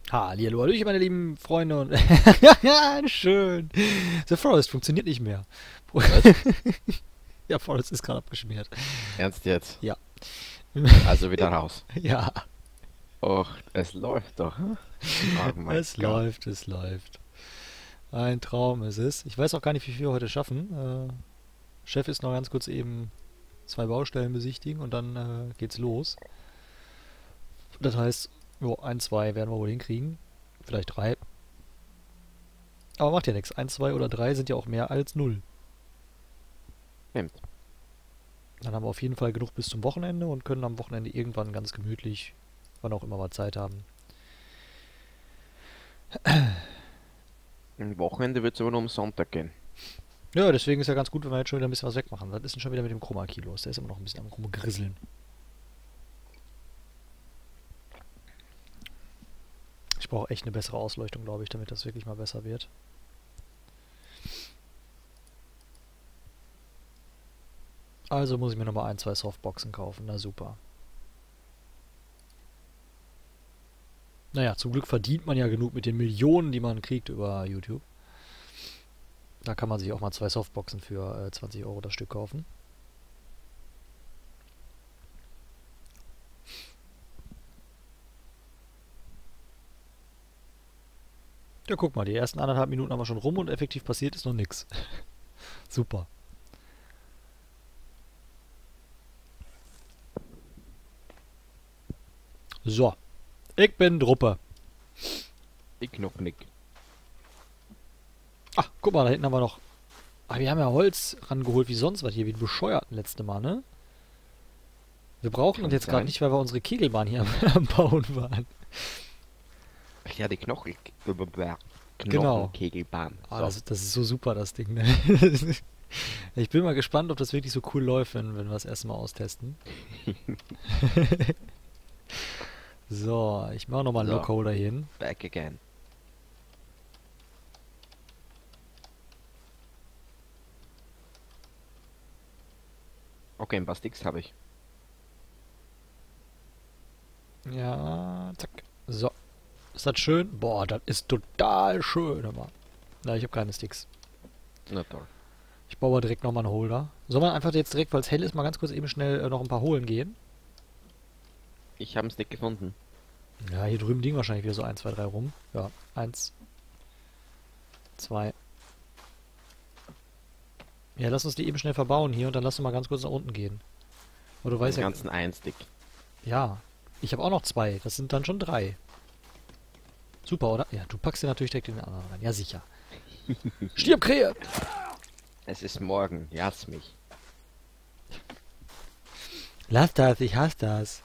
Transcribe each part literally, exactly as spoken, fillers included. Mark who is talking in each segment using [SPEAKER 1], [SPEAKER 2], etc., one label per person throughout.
[SPEAKER 1] Hallihallo, hallöchen, meine lieben Freunde und ja, schön. The Forest funktioniert nicht mehr.
[SPEAKER 2] Was?
[SPEAKER 1] Ja, Forest ist gerade abgeschmiert.
[SPEAKER 2] Ernst jetzt?
[SPEAKER 1] Ja.
[SPEAKER 2] Also wieder raus.
[SPEAKER 1] Ja,
[SPEAKER 2] Och, es läuft doch. hm? Oh mein
[SPEAKER 1] es
[SPEAKER 2] Gott.
[SPEAKER 1] läuft, es läuft. Ein Traum ist es. Ich weiß auch gar nicht, wie viel wir heute schaffen. Äh, Chef ist noch ganz kurz eben zwei Baustellen besichtigen und dann äh, geht's los. Das heißt, jo, ein, zwei werden wir wohl hinkriegen. Vielleicht drei. Aber macht ja nichts. Ein, zwei oder drei sind ja auch mehr als null.
[SPEAKER 2] Stimmt.
[SPEAKER 1] Dann haben wir auf jeden Fall genug bis zum Wochenende und können am Wochenende irgendwann ganz gemütlich, wann auch immer wir Zeit haben.
[SPEAKER 2] Am Wochenende wird es aber nur um Sonntag gehen.
[SPEAKER 1] Ja, deswegen ist ja ganz gut, wenn wir jetzt schon wieder ein bisschen was wegmachen. Was ist denn schon wieder mit dem Chroma Key los? Der ist immer noch ein bisschen am Rumgrisseln. Ich brauche echt eine bessere Ausleuchtung, glaube ich, damit das wirklich mal besser wird. Also muss ich mir nochmal ein, zwei Softboxen kaufen. Na super. Naja, zum Glück verdient man ja genug mit den Millionen, die man kriegt über YouTube. Da kann man sich auch mal zwei Softboxen für äh, zwanzig Euro das Stück kaufen. Ja, guck mal, die ersten anderthalb Minuten haben wir schon rum und effektiv passiert ist noch nix. Super. So, ich bin Druppe.
[SPEAKER 2] Ich Knocknick.
[SPEAKER 1] Ach, guck mal, da hinten haben wir noch... Ah, wir haben ja Holz rangeholt wie sonst was hier, wie die Bescheuerten letzte Mal, ne? Wir brauchen das
[SPEAKER 2] Kann
[SPEAKER 1] jetzt gerade
[SPEAKER 2] sein.
[SPEAKER 1] nicht, weil wir unsere Kegelbahn hier am, am Bauen waren.
[SPEAKER 2] Ach ja, die Knochen...
[SPEAKER 1] Genau.
[SPEAKER 2] Knochenkegelbahn.
[SPEAKER 1] Ah,
[SPEAKER 2] So.
[SPEAKER 1] das, das ist so super, das Ding, ne? Ich bin mal gespannt, ob das wirklich so cool läuft, wenn, wenn wir das erste Mal austesten. So, ich mache nochmal einen
[SPEAKER 2] So.
[SPEAKER 1] Lockholder hier hin.
[SPEAKER 2] Back again. Okay, ein paar Sticks habe ich.
[SPEAKER 1] Ja, zack. So. Ist das schön? Boah, das ist total schön, aber. Na, ich habe keine Sticks.
[SPEAKER 2] Na toll.
[SPEAKER 1] Ich baue aber direkt nochmal einen Holder. Sollen wir einfach jetzt direkt, weil es hell ist, mal ganz kurz eben schnell äh, noch ein paar holen gehen?
[SPEAKER 2] Ich habe einen Stick gefunden.
[SPEAKER 1] Ja, hier drüben liegen wahrscheinlich wieder so eins, zwei, drei rum. Ja, eins, zwei. Ja, lass uns die eben schnell verbauen hier und dann lass uns mal ganz kurz nach unten gehen. Aber du
[SPEAKER 2] Den
[SPEAKER 1] weißt ja...
[SPEAKER 2] ganzen einen Stick.
[SPEAKER 1] Ja, ich habe auch noch zwei. Das sind dann schon drei. Super, oder? Ja, du packst dir natürlich direkt den anderen rein. Ja, sicher. Stirb, Krähe!
[SPEAKER 2] Es ist morgen. Jass mich.
[SPEAKER 1] Lass das, ich hasse das.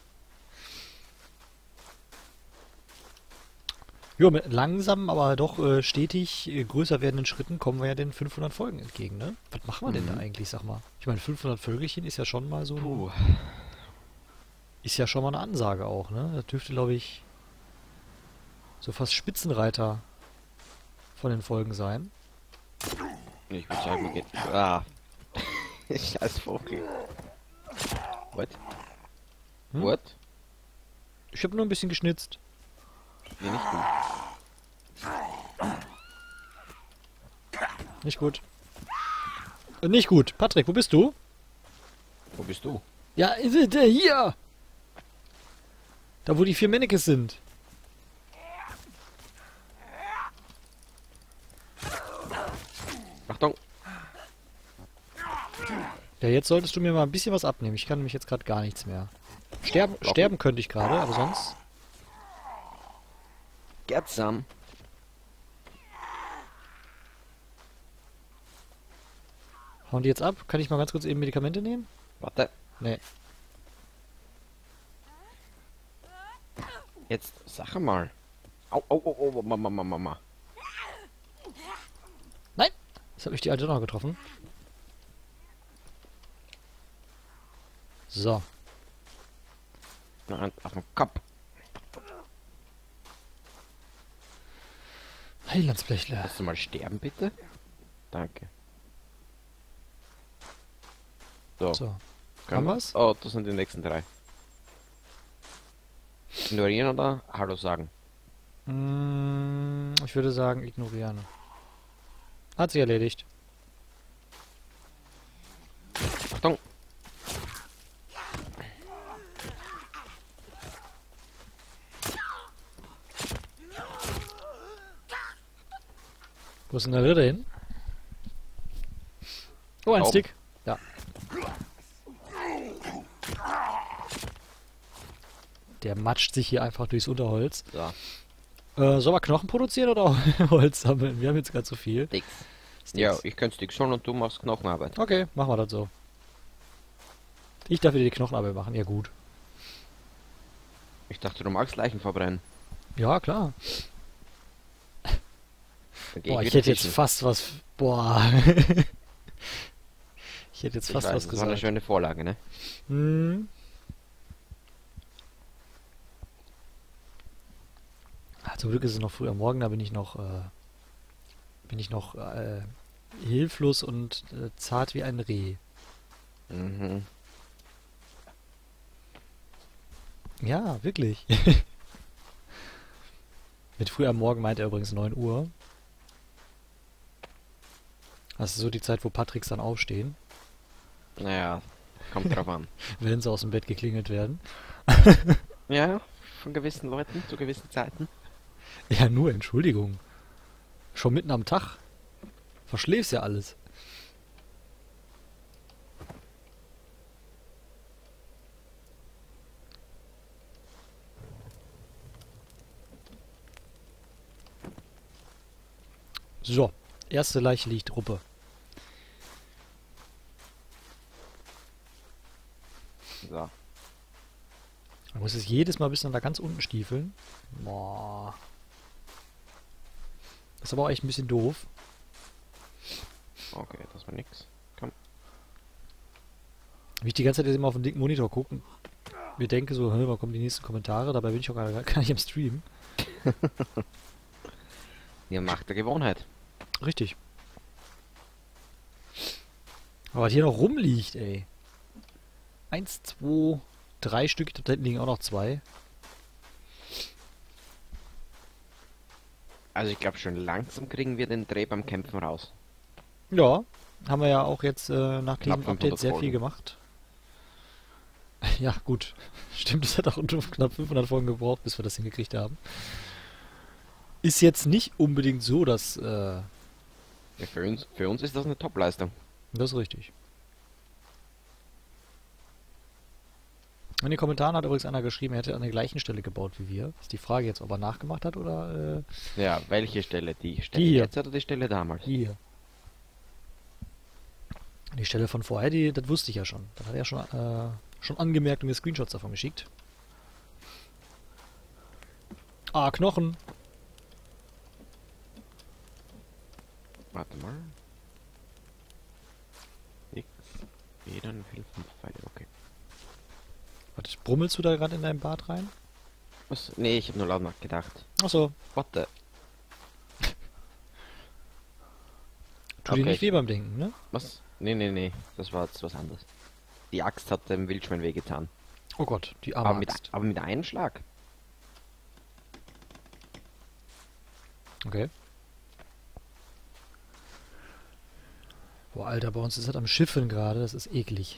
[SPEAKER 1] Jo, mit langsamen, aber doch äh, stetig äh, größer werdenden Schritten kommen wir ja den fünfhundert Folgen entgegen, ne? Was machen wir denn da
[SPEAKER 2] Mhm.
[SPEAKER 1] eigentlich, sag mal? Ich meine, fünfhundert Vögelchen ist ja schon mal so ein,
[SPEAKER 2] Puh.
[SPEAKER 1] ist ja schon mal eine Ansage auch, ne? Das dürfte, glaube ich, so fast Spitzenreiter von den Folgen sein.
[SPEAKER 2] Ich würde sagen, wir gehen... Ah. Scheiß Vogel. What?
[SPEAKER 1] Hm?
[SPEAKER 2] What?
[SPEAKER 1] Ich habe nur ein bisschen geschnitzt.
[SPEAKER 2] Nee, nicht gut.
[SPEAKER 1] Nicht gut. Äh, nicht gut. Patrick, wo bist du?
[SPEAKER 2] Wo bist du?
[SPEAKER 1] Ja, ist es, äh, hier! Da, wo die vier Mannekes sind.
[SPEAKER 2] Achtung!
[SPEAKER 1] Ja, jetzt solltest du mir mal ein bisschen was abnehmen. Ich kann nämlich jetzt gerade gar nichts mehr. Sterben,
[SPEAKER 2] Warum?
[SPEAKER 1] sterben könnte ich gerade, aber sonst...
[SPEAKER 2] Get some.
[SPEAKER 1] Hauen die jetzt ab? Kann ich mal ganz kurz eben Medikamente nehmen?
[SPEAKER 2] Warte.
[SPEAKER 1] Nee.
[SPEAKER 2] Jetzt sag mal. Au, au, au, au, Mama, Mama, Mama.
[SPEAKER 1] Nein! Jetzt habe ich die alte noch getroffen. So.
[SPEAKER 2] Noch ein auf den Kopf.
[SPEAKER 1] Heilandsblechle.
[SPEAKER 2] Kannst du mal sterben, bitte? Danke. So.
[SPEAKER 1] So.
[SPEAKER 2] Können
[SPEAKER 1] Haben wir's?
[SPEAKER 2] Oh, das sind die nächsten drei. Ignorieren oder Hallo sagen?
[SPEAKER 1] Mm, ich würde sagen, ignorieren. Hat sich erledigt.
[SPEAKER 2] Achtung!
[SPEAKER 1] Wo ist denn der Ritter hin? Oh, ein
[SPEAKER 2] Da oben.
[SPEAKER 1] Stick. Ja. Der matscht sich hier einfach durchs Unterholz.
[SPEAKER 2] So,
[SPEAKER 1] Äh, soll man Knochen produzieren oder auch Holz sammeln? Wir haben jetzt gerade zu viel.
[SPEAKER 2] Sticks.
[SPEAKER 1] Sticks.
[SPEAKER 2] Ja, ich könnte Sticks holen und du machst Knochenarbeit.
[SPEAKER 1] Okay, machen wir das so. Ich darf wieder die Knochenarbeit machen. Ja, gut.
[SPEAKER 2] Ich dachte, du magst Leichen verbrennen.
[SPEAKER 1] Ja, klar.
[SPEAKER 2] Dann geh
[SPEAKER 1] Boah, ich
[SPEAKER 2] wieder
[SPEAKER 1] hätte jetzt
[SPEAKER 2] fischen.
[SPEAKER 1] fast was... Boah. Ich hätte jetzt
[SPEAKER 2] Ich
[SPEAKER 1] fast
[SPEAKER 2] weiß,
[SPEAKER 1] was
[SPEAKER 2] das war eine
[SPEAKER 1] gesagt.
[SPEAKER 2] schöne Vorlage, ne?
[SPEAKER 1] Hm. Ah, zum Glück ist es noch früh am Morgen, da bin ich noch, äh, bin ich noch äh, hilflos und äh, zart wie ein Reh.
[SPEAKER 2] Mhm.
[SPEAKER 1] Ja, wirklich. Mit früh am Morgen meint er übrigens neun Uhr. Das ist so die Zeit, wo Patricks dann aufstehen,
[SPEAKER 2] Naja, kommt drauf an.
[SPEAKER 1] wenn sie aus dem Bett geklingelt werden.
[SPEAKER 2] Ja, von gewissen Leuten zu gewissen Zeiten.
[SPEAKER 1] Ja, nur, Entschuldigung. Schon mitten am Tag. Verschläfst ja alles. So, erste Leiche liegt Ruppe.
[SPEAKER 2] So.
[SPEAKER 1] Man muss es jedes Mal bis nach da ganz unten stiefeln. Boah. Das ist aber auch echt ein bisschen doof.
[SPEAKER 2] Okay, das war nix. Komm.
[SPEAKER 1] Wie ich die ganze Zeit jetzt immer auf den dicken Monitor gucken. Wir denken so, hä, wann kommen die nächsten Kommentare? Dabei bin ich auch gar, gar nicht im Stream.
[SPEAKER 2] Ihr macht der Gewohnheit.
[SPEAKER 1] Richtig. Aber was hier noch rumliegt, ey. Eins, zwei, drei Stück. Da hinten liegen auch noch zwei.
[SPEAKER 2] Also ich glaube schon langsam kriegen wir den Dreh beim Kämpfen raus.
[SPEAKER 1] Ja, haben wir ja auch jetzt äh, nach
[SPEAKER 2] Knapp
[SPEAKER 1] diesem Update
[SPEAKER 2] fünfhundert
[SPEAKER 1] sehr viel
[SPEAKER 2] Folgen.
[SPEAKER 1] gemacht. Ja, gut. Stimmt, es hat auch knapp fünfhundert Folgen gebraucht, bis wir das hingekriegt haben. Ist jetzt nicht unbedingt so, dass... Äh,
[SPEAKER 2] Ja, für uns, für uns ist das eine Top-Leistung.
[SPEAKER 1] das ist richtig. In den Kommentaren hat übrigens einer geschrieben, er hätte an der gleichen Stelle gebaut wie wir. Ist die Frage jetzt, ob er nachgemacht hat oder äh,
[SPEAKER 2] Ja, welche Stelle? Die Stelle
[SPEAKER 1] Die hier.
[SPEAKER 2] jetzt oder die Stelle damals?
[SPEAKER 1] die hier. Die Stelle von vorher, die, das wusste ich ja schon. Das hat er schon, äh, schon angemerkt und mir Screenshots davon geschickt. Ah, Knochen.
[SPEAKER 2] Warte mal. X, Federn, Hilfen, Pfeile, okay.
[SPEAKER 1] Was, brummelst du da gerade in dein Bad rein?
[SPEAKER 2] Was? Nee, ich habe nur laut nachgedacht.
[SPEAKER 1] Achso,
[SPEAKER 2] What the?
[SPEAKER 1] tu dir
[SPEAKER 2] Okay,
[SPEAKER 1] nicht weh beim Denken, ne?
[SPEAKER 2] Was? Nee, nee, nee, das war jetzt was anderes. Die Axt hat dem Wildschwein wehgetan.
[SPEAKER 1] Oh Gott, die
[SPEAKER 2] Aber
[SPEAKER 1] arme
[SPEAKER 2] mit,
[SPEAKER 1] Axt.
[SPEAKER 2] aber mit einem Schlag.
[SPEAKER 1] Okay. Boah, Alter, bei uns ist das am Schiffen gerade, das ist eklig.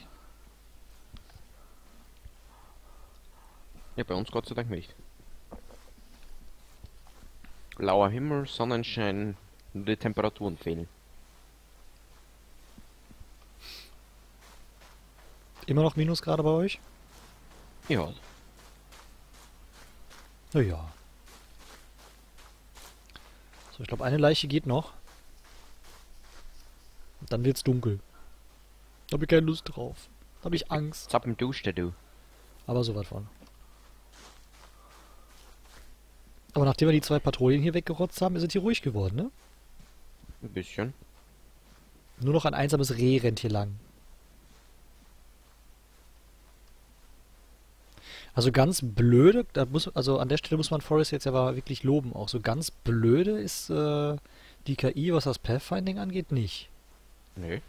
[SPEAKER 2] Ja, bei uns Gott sei Dank nicht. Blauer Himmel, Sonnenschein, nur die Temperaturen fehlen.
[SPEAKER 1] Immer noch Minusgrade bei euch?
[SPEAKER 2] Ja,
[SPEAKER 1] Naja. So, ich glaube, eine Leiche geht noch. Und dann wird's dunkel. Da habe ich keine Lust drauf. Da habe ich Angst.
[SPEAKER 2] zappen duschte du.
[SPEAKER 1] Aber so was von. Aber nachdem wir die zwei Patrouillen hier weggerotzt haben, ist es hier ruhig geworden, ne?
[SPEAKER 2] Ein bisschen.
[SPEAKER 1] Nur noch ein einsames Reh rennt hier lang. Also ganz blöde, da muss, also an der Stelle muss man Forrest jetzt aber wirklich loben auch. So ganz blöde ist äh, die K I, was das Pathfinding angeht, nicht.
[SPEAKER 2] Nö.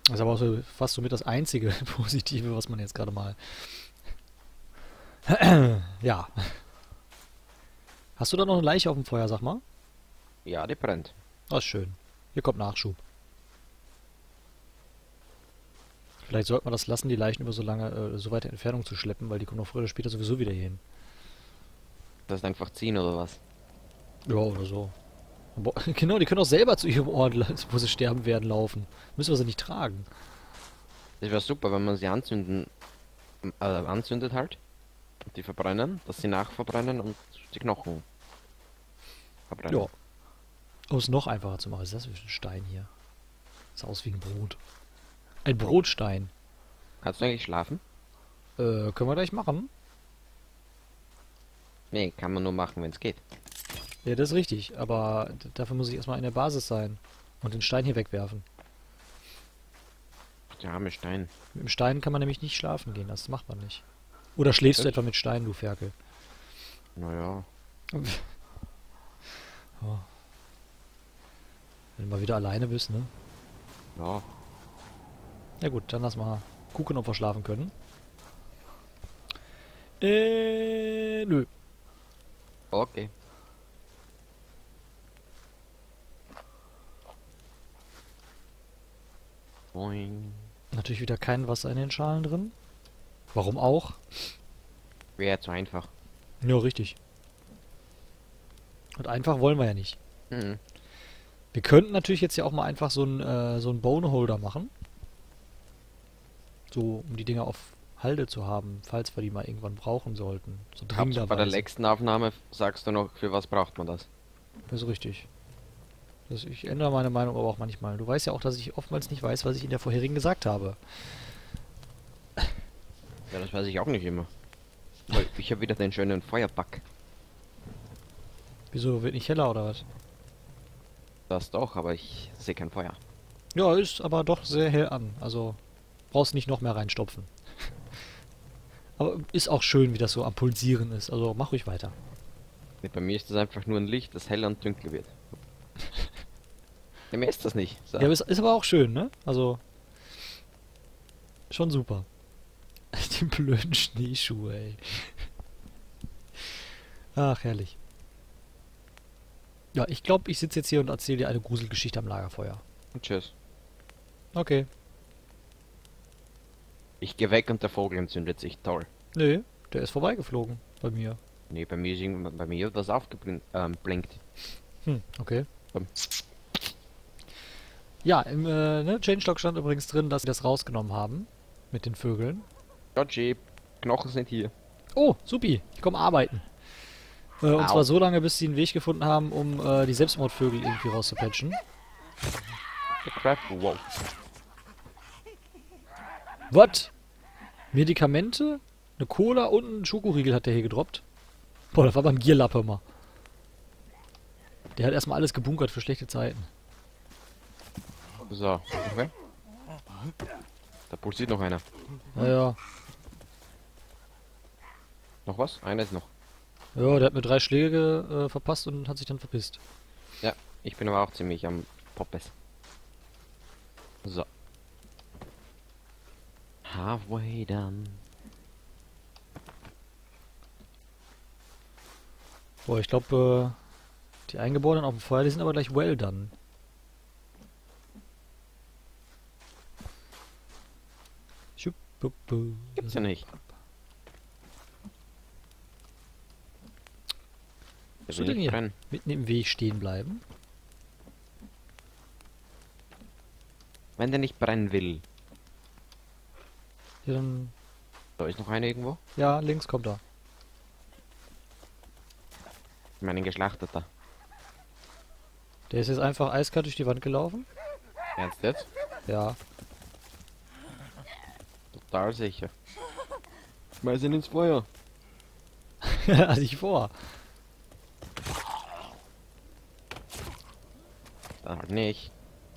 [SPEAKER 1] Das ist aber auch so, fast somit das einzige Positive, was man jetzt gerade mal... Ja. Hast du da noch eine Leiche auf dem Feuer, sag mal?
[SPEAKER 2] Ja, die brennt.
[SPEAKER 1] Das ist schön. Hier kommt Nachschub. Vielleicht sollte man das lassen, die Leichen über so lange, äh, so weite Entfernung zu schleppen, weil die kommen doch früher oder später sowieso wieder hier hin.
[SPEAKER 2] Das ist einfach ziehen oder was?
[SPEAKER 1] Ja, oder so. Aber, genau, die können auch selber zu ihrem Ort, wo sie sterben werden, laufen. Müssen wir sie nicht tragen.
[SPEAKER 2] Das wäre super, wenn man sie anzünden, äh, anzündet halt. Und die verbrennen, dass sie nachverbrennen und die Knochen verbrennen.
[SPEAKER 1] Ja. Um es noch einfacher zu machen. Was ist das für ein Stein hier? Sieht aus wie ein Brot. Ein Brotstein.
[SPEAKER 2] Kannst du eigentlich schlafen?
[SPEAKER 1] Äh, können wir gleich machen?
[SPEAKER 2] Nee, kann man nur machen, wenn es geht.
[SPEAKER 1] Ja, das ist richtig. Aber d- dafür muss ich erstmal in der Basis sein. Und den Stein hier wegwerfen.
[SPEAKER 2] Der arme Stein.
[SPEAKER 1] Mit dem Stein kann man nämlich nicht schlafen gehen. Das macht man nicht. Oder schläfst du
[SPEAKER 2] Echt?
[SPEAKER 1] etwa mit Steinen, du Ferkel?
[SPEAKER 2] Naja,
[SPEAKER 1] Oh. Wenn du mal wieder alleine bist, ne?
[SPEAKER 2] ja.
[SPEAKER 1] Ja gut, dann lass mal gucken, ob wir schlafen können. Äh, nö.
[SPEAKER 2] Okay. Boing.
[SPEAKER 1] Natürlich wieder kein Wasser in den Schalen drin. Warum auch?
[SPEAKER 2] Wäre zu einfach.
[SPEAKER 1] Ja, richtig. Und einfach wollen wir ja nicht.
[SPEAKER 2] Mhm.
[SPEAKER 1] Wir könnten natürlich jetzt ja auch mal einfach so einen äh, so einen Boneholder machen. So, um die Dinger auf Halde zu haben, falls wir die mal irgendwann brauchen sollten. So
[SPEAKER 2] Hauptsache bei der
[SPEAKER 1] dringenderweise.
[SPEAKER 2] nächsten Aufnahme sagst du noch, für was braucht man das?
[SPEAKER 1] Das ist richtig. Das, ich ändere meine Meinung aber auch manchmal. Du weißt ja auch, dass ich oftmals nicht weiß, was ich in der vorherigen gesagt habe.
[SPEAKER 2] Ja, das weiß ich auch nicht immer. Weil ich habe wieder den schönen Feuerback.
[SPEAKER 1] Wieso, wird nicht heller oder was?
[SPEAKER 2] Das doch, aber ich sehe kein Feuer.
[SPEAKER 1] Ja, ist aber doch sehr hell an. Also brauchst nicht noch mehr reinstopfen. Aber ist auch schön, wie das so am Pulsieren ist. Also mach ruhig weiter.
[SPEAKER 2] Nee, bei mir ist das einfach nur ein Licht, das heller und dunkler wird. Nee, mehr ist das nicht. So.
[SPEAKER 1] Ja, aber ist, ist aber auch schön, ne? Also schon super. Die blöden Schneeschuhe, ey. Ach, herrlich. Ja, ich glaube, ich sitze jetzt hier und erzähle dir eine Gruselgeschichte am Lagerfeuer.
[SPEAKER 2] Und tschüss.
[SPEAKER 1] Okay.
[SPEAKER 2] Ich gehe weg und der Vogel entzündet sich. Toll.
[SPEAKER 1] Nö, der ist vorbeigeflogen bei mir.
[SPEAKER 2] Nee, bei mir ist irgendwann, bei mir was aufgeblinkt. Ähm, blinkt.
[SPEAKER 1] Hm, okay.
[SPEAKER 2] Ähm.
[SPEAKER 1] Ja, im äh, ne, Changelog stand übrigens drin, dass sie das rausgenommen haben. Mit den Vögeln.
[SPEAKER 2] Dodgy, Knochen sind hier.
[SPEAKER 1] Oh, supi, ich komme arbeiten. Äh, und
[SPEAKER 2] Au.
[SPEAKER 1] zwar so lange, bis sie einen Weg gefunden haben, um äh, die Selbstmordvögel irgendwie rauszupatchen.
[SPEAKER 2] The crap, wow.
[SPEAKER 1] Was? Medikamente? Eine Cola und einen Schokoriegel hat der hier gedroppt. Boah, das war beim Gierlappe mal. Der hat erstmal alles gebunkert für schlechte Zeiten.
[SPEAKER 2] So, okay. Da pulsiert noch einer.
[SPEAKER 1] Naja.
[SPEAKER 2] Noch was? Einer ist noch.
[SPEAKER 1] Ja, der hat mir drei Schläge äh, verpasst und hat sich dann verpisst.
[SPEAKER 2] Ja, ich bin aber auch ziemlich am Poppes. So. Halfway done.
[SPEAKER 1] Boah, ich glaube, äh, die Eingeborenen auf dem Feuer, die sind aber gleich well done. Schup, bup, bu.
[SPEAKER 2] Gibt's ja nicht.
[SPEAKER 1] Was
[SPEAKER 2] Der
[SPEAKER 1] du
[SPEAKER 2] will
[SPEAKER 1] denn
[SPEAKER 2] nicht
[SPEAKER 1] hier?
[SPEAKER 2] brennen.
[SPEAKER 1] Mitten im Weg stehen bleiben.
[SPEAKER 2] Wenn der nicht brennen will.
[SPEAKER 1] Ja, dann...
[SPEAKER 2] Da ist noch einer irgendwo.
[SPEAKER 1] Ja, links kommt er.
[SPEAKER 2] Ich meine, ein geschlachteter.
[SPEAKER 1] Der ist jetzt einfach eiskalt durch die Wand gelaufen.
[SPEAKER 2] Ernst jetzt?
[SPEAKER 1] Ja.
[SPEAKER 2] Total sicher. Schmeiß ihn ins Feuer.
[SPEAKER 1] Hatte ich vor.
[SPEAKER 2] Dann halt nicht.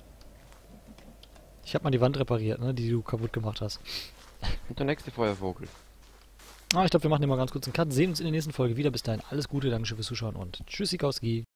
[SPEAKER 1] Ich habe mal die Wand repariert, ne, die du kaputt gemacht hast.
[SPEAKER 2] Und der nächste Feuervogel.
[SPEAKER 1] Ah, ich glaube, wir machen hier mal ganz kurz einen Cut. Sehen uns in der nächsten Folge wieder. Bis dahin alles Gute, danke schön fürs Zuschauen und tschüssikowski.